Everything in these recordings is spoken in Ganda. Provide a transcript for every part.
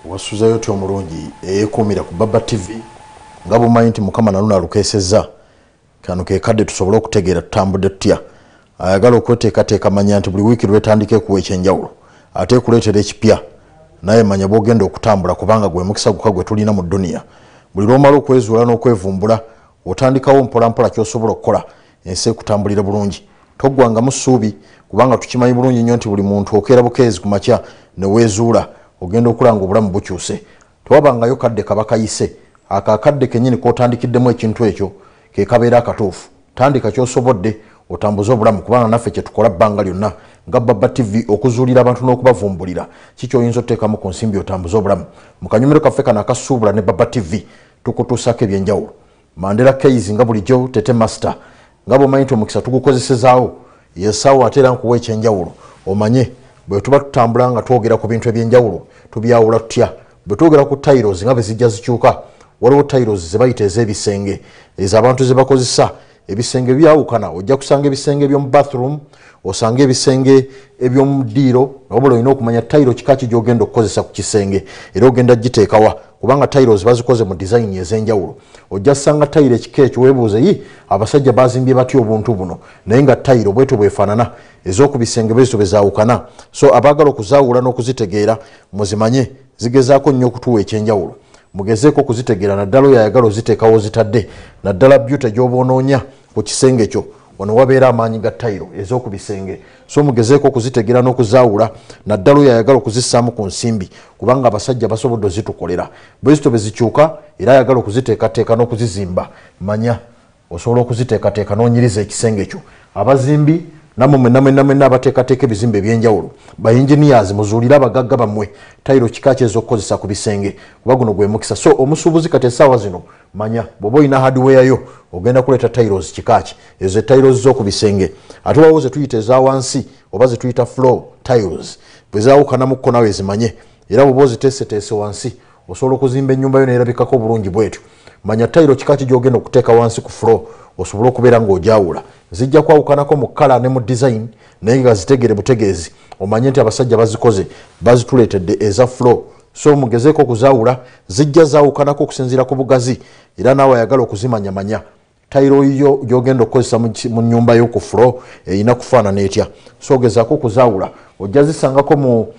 wasuzayo tyo omulungi eyeekuumira ku Baba TV nga bumanyi nti Mukama naluna alukeesezza kano ke kadde tusobole okutegeera tutambudde tutya ayagala okweteekateeka manya nti buli wiiki lwetandika ekuwa ekyenjawulo ate ekuleetera ekipya naye manya bw'ogenda okutambula kubanga gwe mukisa guka gwe tulina mu dduniya buli lw'omala okwezuula n'okwevumbula otandikawo mpolampola ky'osobola okukola ensi ekutambulira bulungi toggwangamu ssuubi kubanga tukimanyi bulungi nnyo nti buli muntu okeera bukeezi ku makya ne weezuula ogenda okulanga obulamu bukyuse tewabangayo kadde kabakayise akakadde kennyini k'otandikiddemu ekintu ekyo ke kabeera akatuufu tandika ky'osobodde otambuze obulamu kubanga naffe kye tukola bbanga lyonna nga Baba TV okuzuulira abantu n'okubavumbulira kikyoyinza oteekamu ku nsimbi otambuze obulamu mu kanyumiro kaffe kano aka Suubula Ne Baba TV tukutuusako ebyenjawulo Mandela Keys nga bulijjo Tete Master nga bw'omanyi nti omukisa tugukozesezaawo yesaawo ate era nkuwa ekyenjawulo omanye bwe tuba tutambula nga twogera ku bintu ebyenjawulo tubyawula tutya bwe twogera ku tiles nga bwe zijja zikyuka waliwo tiles ze bayita ez'ebisenge ezo abantu ze bakozesa ebisenge byawukana ojja kusanga ebisenge eby'omu bathroom osanga ebisenge eby'omu ddiiro wabula olina okumanya tayiro kika ki gy'ogenda okukozesa ku kisenge era ogenda giteekawa kubanga tiles bazikoze mu design ez'enjawulo ojja kusanga tayiro ekika ekyo weebuuze abasajja bazimbye batya obuntu buno naye nga tayiro bwetyo bwefaanana ez'oku bisenge bezo bezaawukana so abaagala okuzaawula n'okuzitegeera muzimanye zigezaako nnyo okutuwa ekyenjawulo mugezeeko okuzitegeera naddala oyo ayagala oziteekawo zitadde naddala byute gy'oboonoonya ku kisenge kyo wano wabeera amaanyi ga tayiro ez'oku bisenge so mugezeeko okuzitegeera n'okuzaawula naddala oyo ayagala okuzissaamu ku nsimbi kubanga abasajja basobodde ozitukolera bwezito bwe zikyuka era ayagala okuziteekateeka n'okuzizimba manya osobola okuziteekateeka n'onyiriza ekisenge kyo abazimbi namwe mwenna abateekateeka ebizimbe ebyenjawulo bainjiniyazi muzuulire abagagga bammwe tayiro kika ki ez'okukozesa ku bisenge kuba guno gwe mukisa so omusuubuzi kati essaawa zino manya bw'oba olina hardware yo ogenda kuleeta tiles kika ki ezo tiles z'oku bisenge ate waliwo ze tuyita eza wansi oba ze tuyita floor tiles bwe zaawukanamukko nawe zimanye era bw'oba oziteeseteese wansi osobola okuzimba ennyumba yo neerabikako bulungi bwetyo manya tayiro kika ki gy'ogenda okuteeka wansi ku floor osobole okubeera ng'ojawula zijja kwawukanako mu kala ne mu design naye nga zitegere butegeezi omanye nti abasajja bazikoze bazituleetedde eza floor so mugezeeko okuzaawula zijja zaawukanako okusinziira ku bugazi era naawe ayagala okuzimanyamanya tayiro yo gy'ogenda okukozesa mu nnyumba yo ku floor erina kufaanana etya so ogezaako okuzaawula ojja zisangako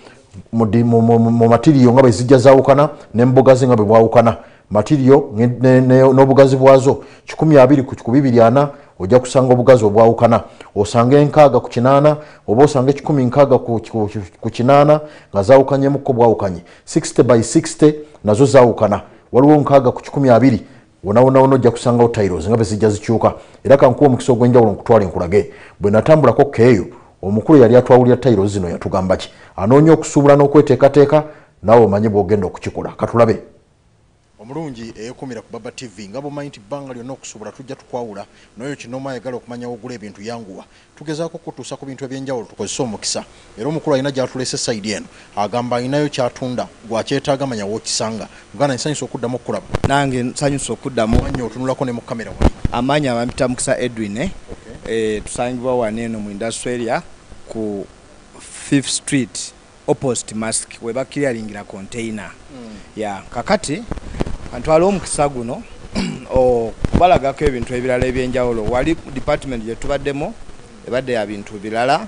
mu matiriyo nga bwe zijja zaawukana n'embugazi nga bwe bwawukana matiriyo n'obugazi bwazo 12 ku 240 ojja kusanga obugazi obwawukana osanga 6 ku 8 oba osanga 16 ku 8 nga zaawukanyemukko bwawukanye 60 by 60 nazo zaawukana waliwo 6 ku 12 wona ojja kusangawo tiles nga bwe zijja zikyuka era kankuwa omukisa ogw'enjawulo nkutwala enkulage bwe natambulako keeyo omukulu yali atwawulira tiles zino yatugamba ki anoonya okusuubula n'okweteekateeka naawe omanye bw'ogenda okukikola katulabe omulungi eyeekuumira ku Baba TV nga bw'omanyi nti bbanga lyonna okusuubula tujja tukwawula naye kinoma ayagala okumanya wogula ebintu yanguwa tugezaako kutuusa ku bintu ebyenjawulo tukozesa omukisa era omukulu alina gy'atuleese sayidi eno agamba alinayo kyatunda gwakyetaaga manya wookisanga muganda nsanyusa okuddamu okulaba nange nsanyusa okuddamu nnyo otunulako ne mu kamera wali amaanyi abampita mukisa Edwin tusangibwa wano eno mu industry area ku 5th Street opposite mask we bakiriyalingira container ya kakati antwala omukisa guno okubalagako ebintu ebirala ebyenjawulo wali department gye tubaddemu ebadde ya bintu birala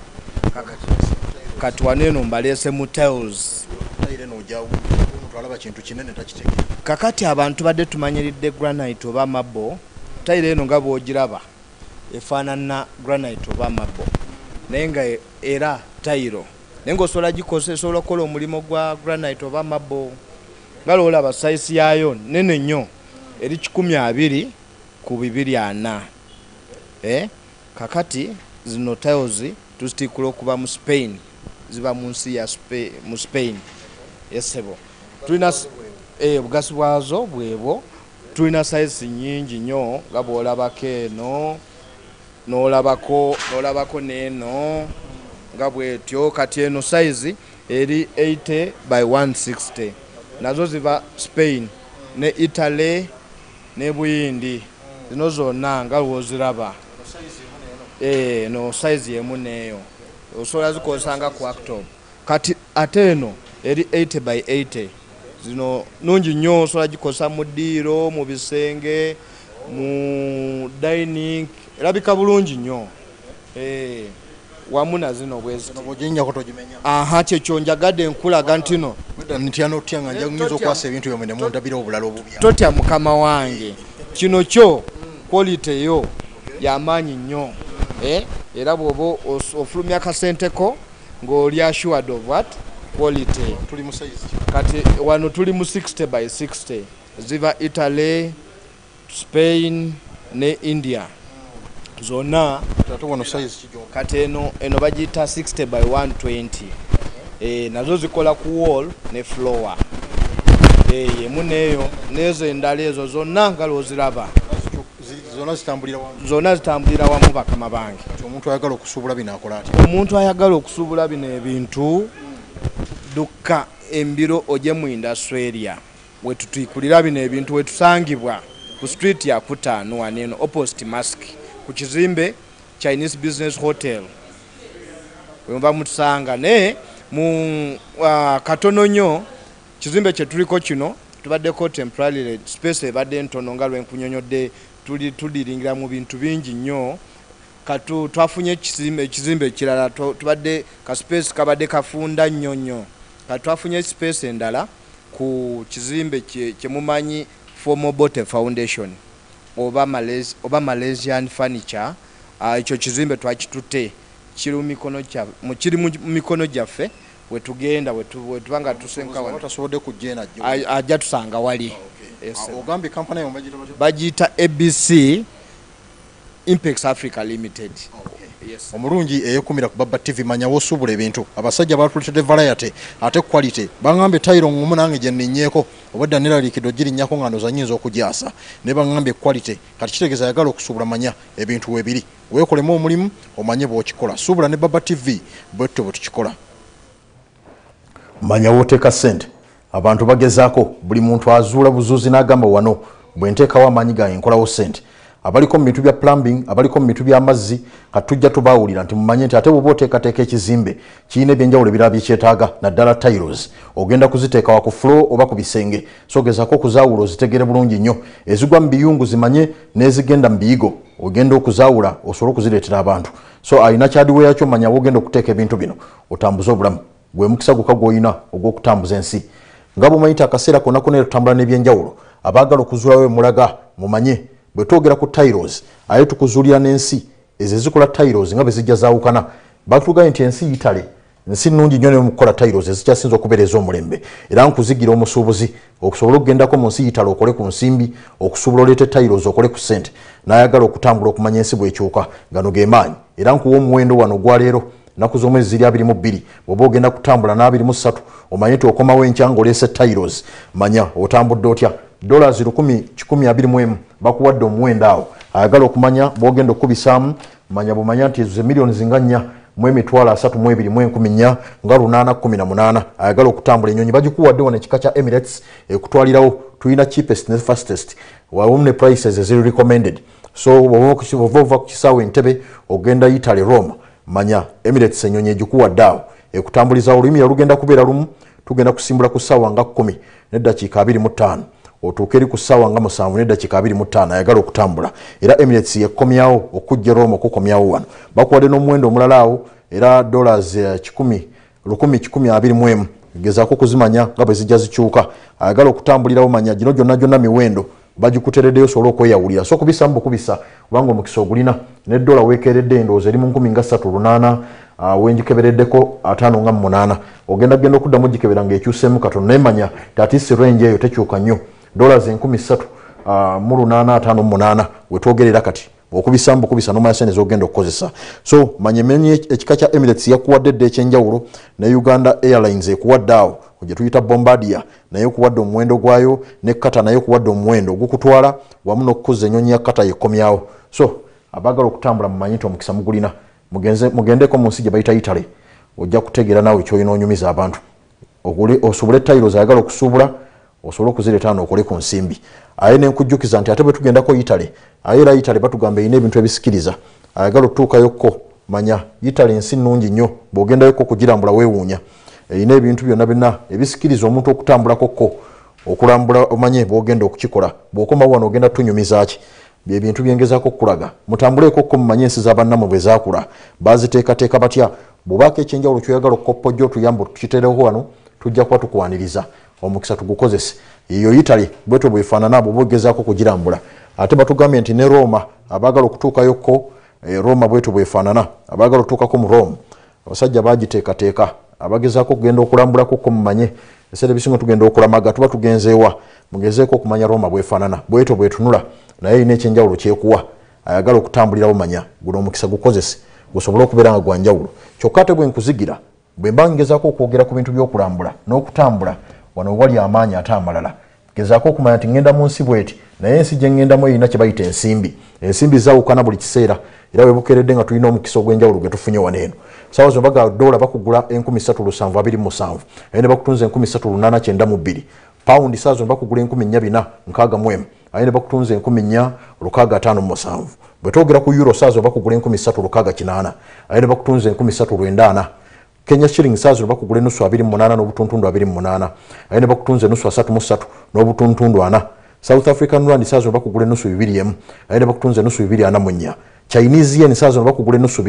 kati wano eno mbaleese mu tiles kakati abantu badde tumanyiridde granite oba mabbo tayiro eno nga bw'ogiraba efaanana granite oba mabbo naye nga era tayiro naye ng'osobola gikozesa esobola okukola omulimu gwa granite oba mabbo nga lwolaba sayisi yaayo nene nnyo eri 12 ku 240 kakati zino tiles tuzitiikula okuba mu Spain ziba mu nsi ya mu Spain yesebo tulina obugasi bwazo bwebo tulina sayisi nnyingi nnyo nga bw'olabako eno n'olabako n'eno nga bwetyo kati eno size eri 80 by 160 nazo ziba Spain ne Italy ne Buyindi zino zonna nga lwoziraba no size yemu neyo osobola zikozesanga ku October kati ate eno eri 80 by 80 zino nungi nnyo osobola gikosa mu ddiiro mu bisenge mu dining erabika bulungi nnyo wamu na zino bwezi aha kyekyo njagadde nkulaga ntino totya mukama wange kino kyo quality yo yamaanyi nnyo era bw'oba ofulumya akasenteko ng'oli assured of what quality. Kati wano tuli mu 60 by 60 ziva Italy, Spain ne India zona kati eno bagiyita 60 by 120 nazo zikola ku wall ne floor yemu neyo nezo endala ezo zonna nga lwoziraba zona zitambulira wamu bakama bange. Omuntu ayagala okusuubula bino ebintu dukka embiro oje mu industry wetutuikulira bino ebintu wetusangibwa ku street ya Kutaano waneno opposite mask ku kizimbe Chinese Business Hotel wemba mutusanga ne mu katono nnyo kizimbe kye tuliko kino tubaddeko temporary space ebadde ntono nga lwenkunyonyodde tuliringira mu bintu bingi nnyo katu twafunye ekizimbe ekirala tubadde ka space kabadde kafunda nnyo katu twafunye space endala ku kizimbe kye mumanyi Formobote Foundation oba Malaysian furniture ekyo kizimbe twakitutte kiri mu mikono gyaffe wetugenda wetubanga tusenka wano tasobodde kujjena ajja tusanga wali ogambi company bagiyita ABC Impex Africa Limited. Yes. Omulungi eyekumira ku Baba TV manya wosuubula ebintu abasajja batulitedde variety ate quality bangambe tayiro ngumu nange gye nninyeeko obadda neraliikidde girinnyako nga ndoza nnyinza okugyasa ne bangambe quality kati kitegeeza ayagala okusuubula manya ebintu webiri weekolemu omulimu omanye bw'okikola suubula ne Baba TV bwetto bwe tukikola manya wooteeka ssente abantu bagezaako buli muntu azuula buzuuzi n'agamba wano bwe nteekawo amaanyi gange nkolawo ssente abaliko mu bintu bya plumbing abaliko mu bintu by'amazzi katujja tubaawulira nti mumanye nti ate bw'oba oteekateeka ekizimbe kirina ebyenjawulo ebirala byekyetaaga naddala tiles ogenda kuziteeka wa ku floor oba ku bisenge so gezaako okuzaawula ozitegere bulungi nnyo ezigwa mu biyungu zimanye n'ezigenda mu biyigo ogenda okuzaawula osobole okuzireetera abantu so alina kyadiweeya kyo manya wogenda okuteeka ebintu bino otambuze obulamu gwe mukisa gukka gw'olina ogw'okutambuza ensi nga bw'omanyita akaseera konna konna tutambula n'ebyenjawulo abaagala okuzuulawo emulaga mumanye bwe twogera ku tiles aye tukuzuulira n'ensi ezo ezikola tiles nga bwe zijja zaawukana batugambye nti ensi Italy nsi nnungi nnyo nemukukola tiles ezikyasinza okubeereza omulembe era nkuzigira omusuubuzi okusobola okugendako mu nsi Italy okole ku nsimbi okusobola oleete tiles okole ku ssente n'ayagala okutambula okumanya ensi bw'ekyuka gano ge maanyi era nkuwa omuwendo wano gwaleero naku z'omwezi ziri 22 bw'oba ogenda kutambula n'23 omanye nti okomawo enkya ng'oleese tiles manya otambudde otya dollars 1,121 bakuwadde omuwendo awo ayagala okumanya bw'ogenda okubisaamu manya bw'omanya nti ezo miliyoni zinga 4 mu emitwalo 32,10 nga 818 ayagala okutambula ennyonyi bagikuwadde wano ekika kya Emirates ekutwalirawo tulina cheapest ne fastest wamu ne prices eziri recommended so bw'ova ku kisaawe Entebbe ogenda Italy Rome manya Emirates ennyonyi egikuwadde awo ekutambuliza olulimi yalugenda kubeera lumu tugenda kusimbula ku ssaawa nga 10 n'eddakiika 25 otuuka eri ku ssaawa nga 7 n'eddakiika 25 ayagala okutambula era Emirates yekomyawo okujja Rome okukomyawo wano bakuwadde n'omuwendo omulala awo era dollars 1,121 gezaako okuzimanya nga bwe zijja zikyuka ayagala okutambulirawo manya gino gyonna miwendo bagikutereddeyo osobola okweyawulira so kubisamu bukubisa kubanga omukisa ogulina ne dola weekeredde endowooza eri mu 1,308 wenjikebereddeko 5,8 ogenda okuddamu gikebera ng'ekyuseemu katono nemanya tatisi range eyo tekyuka nnyo dollars 3,858 wetwogerera kati okubisamu bukubisa n'omanya sente z'ogenda okukozesa so manyemenye ekika kya Emirates yakuwadde dde ekyenjawulo ne Uganda Airlines ekuwadde awo gye tuyita Bombardier naye okuwadde omuwendo gwayo ne Qatar naye okuwadde omuwendo ogukutwala wamu n'okukuza ennyonyi ya Qatar yekomyawo so abaagala okutambula mumanyi nti omukisa mugulina mugendeko mu nsi gye bayita Italy ojja kutegeera naawe kyolina onyumiza abantu osobole tiles ayagala okusuubula osobole okuzireeta n'okole ku nsimbi aye nenkujjukiza nti ate bwe tugendako Italy aye era Italy batugamba erina ebintu ebisikiriza ayagala okutuukayokko manya Italy ensi nnungi nnyo bw'ogendayokko okugirambula weewuunya erina ebintu byonna ebisikiriza omuntu okutambulakokko okulambula omanye bwogenda okukikola bwokoma wano ogenda tunyumiza ki bye bintu byengezako okulaga mutambuleko ko mumanye ensi z'abannamu bwe zaakula baziteekateeka batya bw'obaako ekyenjawulo kyoyagala okukoppojja otuyamba tukitereho wano tujja kuba tukwaniriza omukisa tugukozese eyo Italy bwetyo bwefaanana abo bogezaako kugirambula ate batugambye nti ne Roma abaagala okutuukayokko Roma bwetyo bwefaanana abaagala okutuukako mu Rome abasajja bagiteekateeka abagezaako okugenda okulambulako ko mumanye ebiseera ebisinga tugenda okulamaga tuba tugenzeewa mugezeeko okumanya Roma bwefaanana bwetyo bwetunula naye erina ekyenjawulo kyekuwa ayagala okutambulirawo manya guno omukisa gukozese gusobole okubeera nga gwa njawulo kyokka ate bwe nkuzigira bwe mba ngezaako okwogera ku bintu by'okulambula n'okutambula wano wali amaanyi ate amalala gezaako okumanya nti ngenda mu nsi bweti naye ensi gye ngendamu erina kye bayita ensimbi zaawukana buli kiseera era we bukeeredde nga tulina omukisa ogw'enjawulo gwe tufunye wano eno saawa zino baga dola bakugula 13,727 aye ne bakutunza 13,892 paundi saawa zino bakugula 14,461 aye ne bakutunza 14,657 bwe twogera ku euro saawa zino bakugula 13,680 aye ne bakutunza 13,940 Kenya shilling saawa zino bakugula enusu 28 n'obutuntundu 28 aye ne bakutunza enusu 33 n'obutuntundu 4 South African rand saawa zino bakugula enusu 2 aye ne bakutunza enusu 244 Chinese yen saawa zino bakugula enusu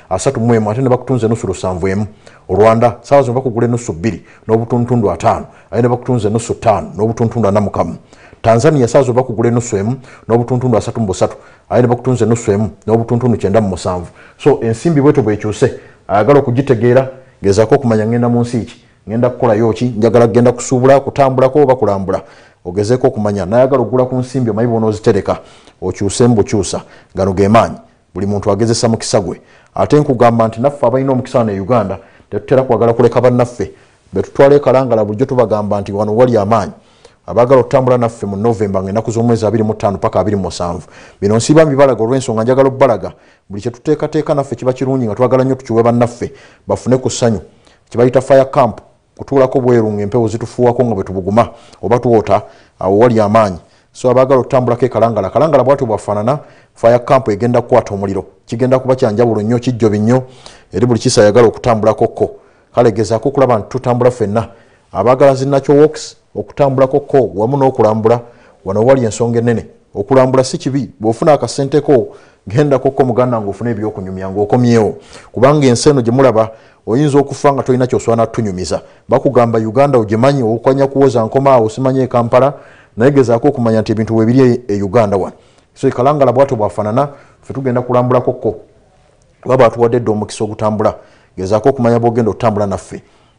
431 ate ne bakutunza enusu 71 Rwanda saawa zino bakugula enusu 2 n'obutuntundu 5 aye ne bakutunza enusu 5 n'obutuntundu 41 Tanzania saawa zino bakugula enusu 1 n'obutuntundu 33 aye ne bakutunza enusu 1 n'obutuntundu 97 so ensimbi bwetyo bwekyuse ayagala okugitegeera gezaako okumanya ngenda mu nsi ki ngenda kukolayo ki njagala kugenda kusuubula kutambulako oba kulambula ogezeeko okumanya nayagala okugula ku nsimbi omanyi bw'onoozitereka okyusemu bukyusa gano ge maanyi buli muntu agezesa mukisa gwe ate nkugamba nti naffe abalina omukisa wano e Uganda tetutera kwagala kuleka bannaffe betutwala ekalangala bulijjo tubagamba nti wano wali amaanyi abaagala okutambula naffe mu Novemba ng'ennaku z'omwezi 25 paka 27 bino nsiba mbibalaga olw'ensonga njagala obbalaga buli kye tuteekateeka naffe kiba kirungi nga twagala nnyo tukiwe bannaffe bafune ku ssanyu kibayita fire camp kutuulako bweru ng'empewo zitufuuwako nga bwe tubuguma oba tuwota awo wali amaanyi so abaagala okutambulako kalangala bwatyo bwafaanana fire camp egenda kukwata omuliro kigenda kuba kyanjawulo nnyo kijjobi nnyo eri buli kisa ayagala okutambulako ko kale gezaako okulaba nti tutambula ffenna abaagala zinnakyo walks okutambulako ko wamu n'okulambula wano wali ensonga ennene okulambula si kibi bw'ofuna akasenteko gendako ko muganda ng'ofuna ebyokunyumya ng'okomyewo kubanga ensi eno gye mulaba oyinza okufa nga tolina ky'osobola tunyumiza bakugamba Uganda ogimanyi okukanya kuwoza nkoma awo simanye Kampala naye gezaako okumanya nti ebintu weebiri e Uganda wano so kalangala bwatyo bwafaanana ffe tugenda kulambulako ko baba atuwadde dda omukisa ogutambula gezaako okumanya bw'ogenda okutambula naffe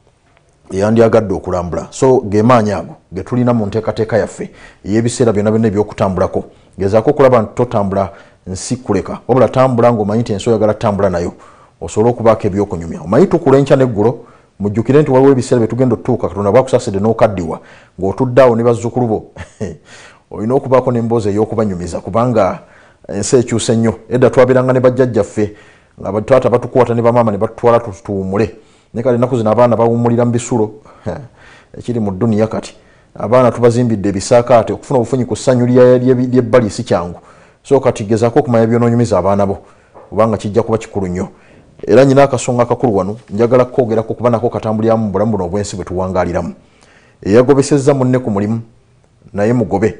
yandyagadde okulambula so gemaanyi ago getulina mu nteekateeka yaffe ey'ebiseera byonna byonna ebyokutambulako gezaako okulaba nti totambula nsi kuleka wabula tambula ng'omanyi nti ensi oyagala tambula nayo osobola okubaako ebyokunyumya omanyi tukula enkya n'eggulo mujjukire nti waliwo ebiseera bye tugenda otutuuka katonda bwakusaasidde n'okaddiwa ng'otudde awo ne bazzukulu bo olina okubaako n'emboozi ey'okubanyumiza kubanga ensi ekyuse nnyo edda twabeeranga ne bajjajjaffe nga bataata batukwata ne bamaama ne batutwala tuwummule ne kale ennaku zino abaana bawummulira mu bisulo ekiri mu dduniya kati abaana tubazimbidde ebisaakaate okufuna obufunyi ku ssanyu ly'ebbali si kyangu so kati gezaako okumanya byonoonyumiza abaana bo kubanga kijja kuba kikulu nnyo era nyina akasonga akakulu wano njagala kwogerako kuba nako katambuliramu mu bulamu buno obw'ensi bwe tuwangaaliramu eyagobesezza munne ku mulimu naye mugobe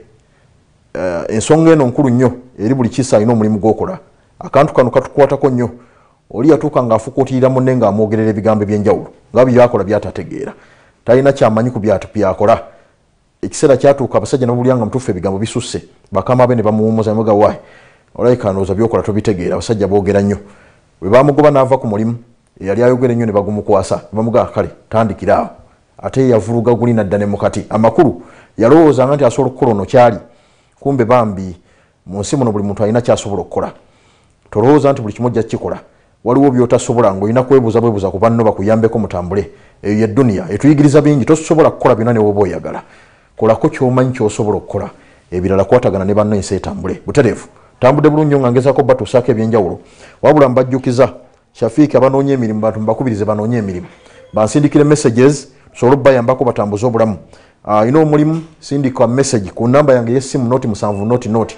ensonga eno nkulu nnyo eri buli kisa alina omulimu gw'okola akantu kano katukwatako nnyo oli yatuuka ng'afukuutirira munne ng'amwogerera ebigambo eby'enjawulo nga byakola byatategeera talina kyamanyi ku byakola ekiseera kyatuuka abasajja nabulya mutuufu ebigambo bisusse bakama be ne bamuwummuza ne bamuga waayi olayika ndowooza byokola tobitegeera abasajja boogera nnyo bwe bamugoba n'ava ku mulimu eyali ayogera ennyo ne bagumukwasa ne bamugaa kale tandikira awo ate yavuluga guli nadda ne mukati amakulu yalowoozanga nti asobola okukola ono kyali kumbe bambi mu nsi muno buli muntu alina kyasobola okukola tolowooza nti buli kimu ojja kukikola waliwo byotasobola ng'olina kwebuuza ku banno bakuyambeko mutambule eyo ye dduniya etuyigiriza bingi tosobola kukola byonna ne woba oyagala kolako ky'omanyi ky'osobola okukola ebirala kwatagana ne banno ensi etambule butereevu tambudde bulungi nnyo nga ngezaako batuusaako ebyenjawulo wabula mbajjukiza Shafiiki abanoonya emirimu bantu mbakubirize banoonye emirimu bansindikire messages tusobole okubayambako batambuze obulamu ina omulimu sindika message ku namba yange y'essimu noti 7 noti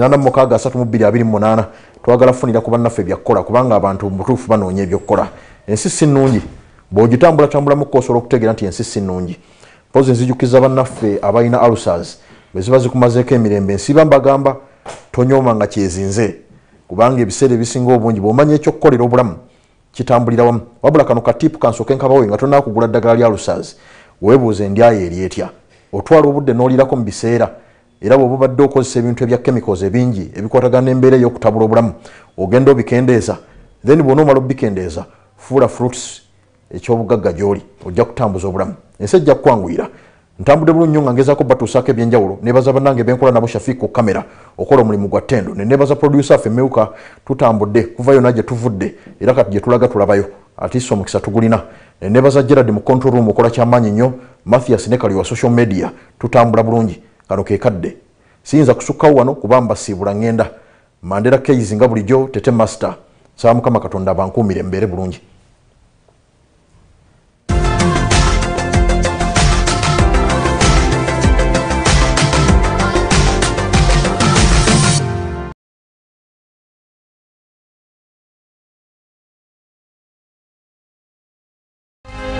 863228 twagala funira ku bannaffe byakkola kubanga abantu mutuufu banoonya ebyokukola ensi si nnungi bw'ogitambula tambulamu ko osobola okutegeera nti ensi si nnungi pozi nzijukiza bannaffe abalina ulcers bwe ziba zikumazeeko emirembe nsiba mbagamba tonyooma nga kyezinze kubanga ebiseera ebisinga obungi bw'omanya ekyokukolera obulamu kitambulira wamu wabula kano katipu kansooke nkabawe nga tonnaakugula ddagala lya ulcers weebuuza endyayo eri etya otwala obudde n'olirako mu biseera era bw'oba obadde okozesa ebintu ebya chemicals ebingi ebikwatagana n'embeera ey'okutabula obulamu ogenda obikendeeza then bw'onoomala obikendeeza fuula fruits ekyobugagga gy'oli ojja kutambuza obulamu ensi ejja kukwanguyira ntambudde bulungi nnyo nga ngezaako batuusaako ebyenjawulo neebaza bannange benkola nabo Shafiq ku kamera okola omulimu gwa ttendo ne neebaza producer ffe Meuka tutambudde kuva yonna gye tuvudde era kati gye tulaga tulabayo atiisa omukisa tugulina ne neebaza Gerard mu control room okola kyamaanyi nnyo Mathias ne Kali wa social media tutambula bulungi kano ke kadde siyinza kusukkawo wano kuba mbasiibula ngenda Mandela Keys nga bulijjo Tete Master saa Mukama Katonda abankuumire mbeere bulungi.